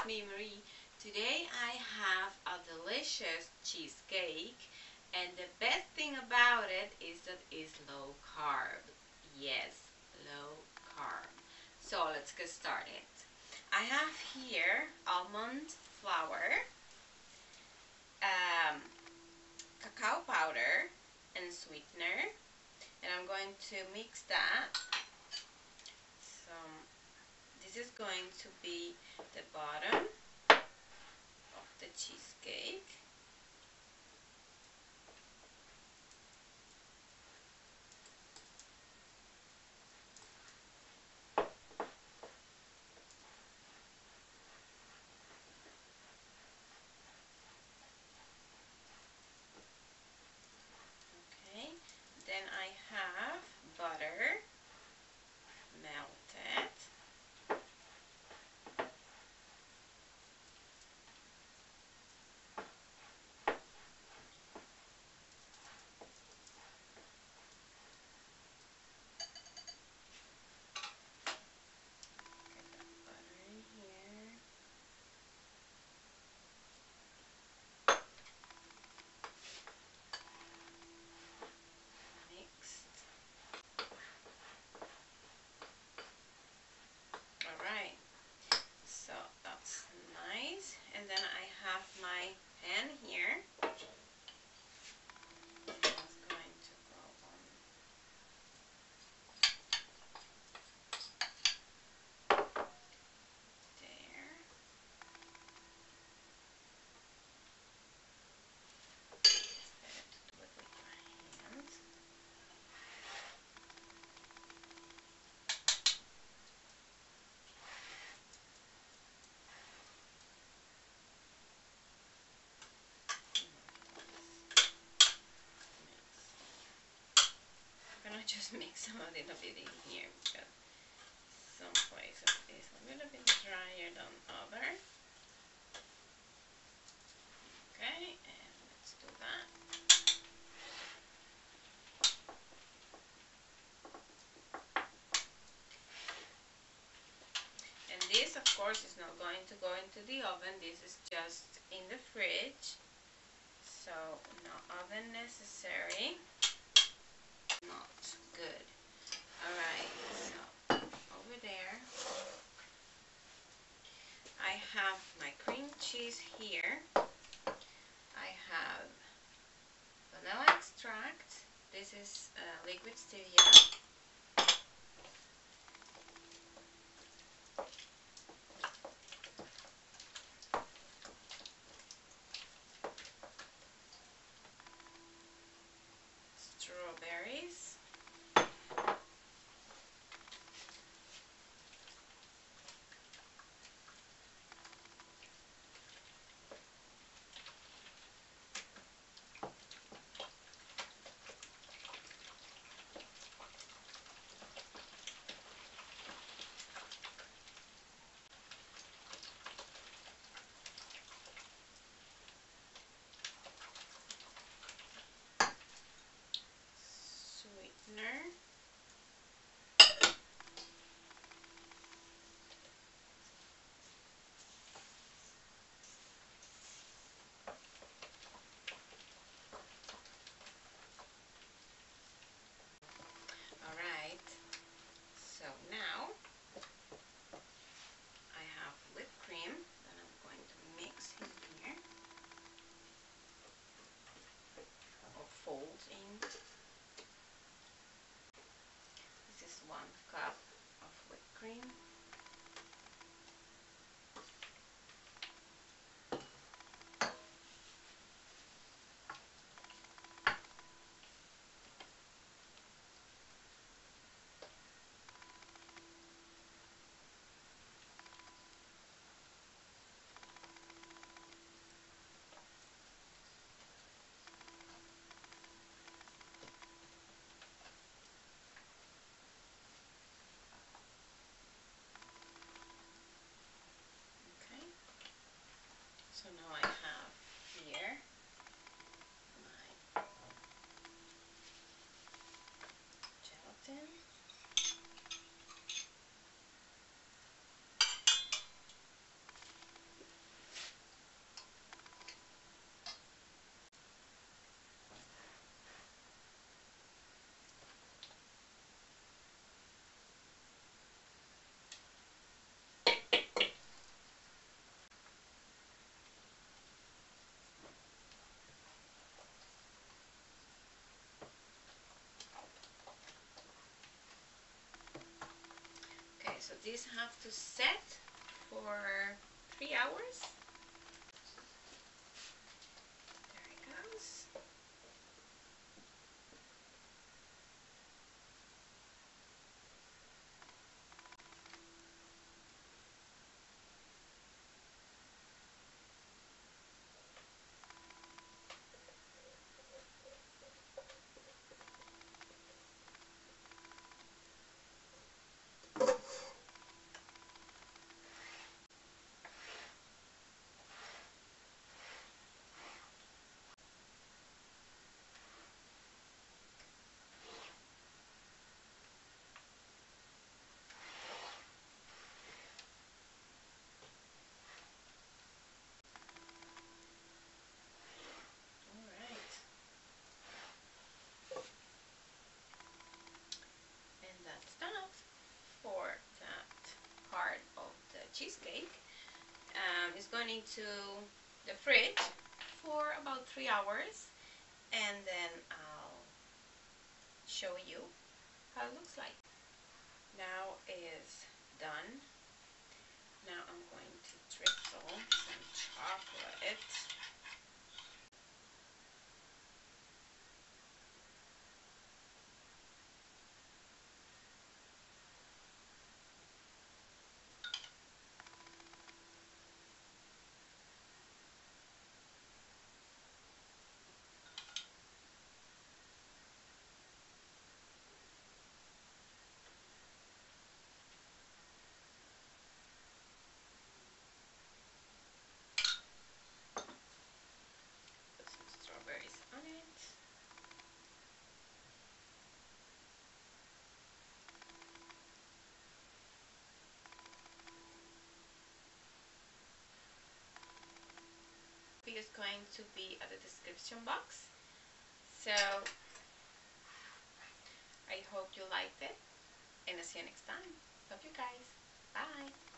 me, Marie. Today I have a delicious cheesecake, and the best thing about it is that it's low carb. Yes, low carb. So let's get started. I have here almond flour, um, cacao powder, and sweetener, and I'm going to mix that. So this is going to be the bottom of the cheesecake. Okay, then I have butter melted. Get that butter in here. Mixed. Alright, so that's nice. And then I have my pan here. That's going to go on there. It's better to do it with your hands. I'm gonna just mix a little bit in here because some places is a little bit drier than other. Okay, and let's do that. And this, of course, is not going to go into the oven. This is just in the fridge. So, no oven necessary. Not good. Alright, so over there, I have my cream cheese here. I have vanilla extract. This is liquid stevia. Strawberries. So this have to set for 3 hours. There it goes. Alright. And that's enough for that part of the cheesecake. It's going into the fridge for about 3 hours, and then I'll show you how it looks like. Now is done. Now I'm going to drizzle some chocolate. Put some strawberries on it. Is going to be at the description box. So I hope you liked it, and I'll see you next time. Love you guys. Bye.